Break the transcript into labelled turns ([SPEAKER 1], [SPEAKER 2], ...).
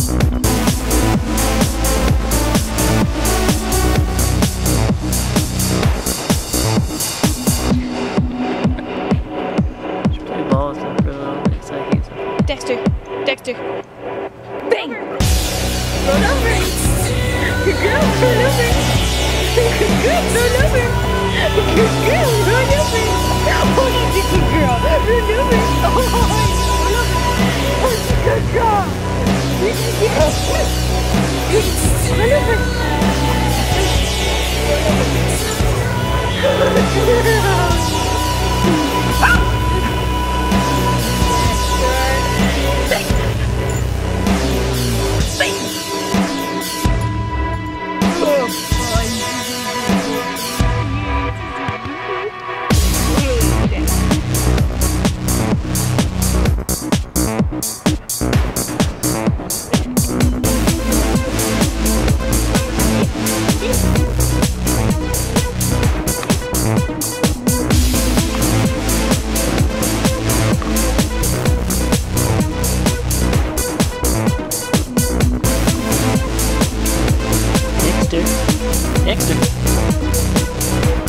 [SPEAKER 1] Dexter. Bang! Roll over. Good girl, roll over. Good girl, roll over. Good girl, roll over. Oh, that's a good girl. Roll over. Oh, roll over. Oh, good girl. Good girl. Roll over. Good girl.
[SPEAKER 2] Dexter.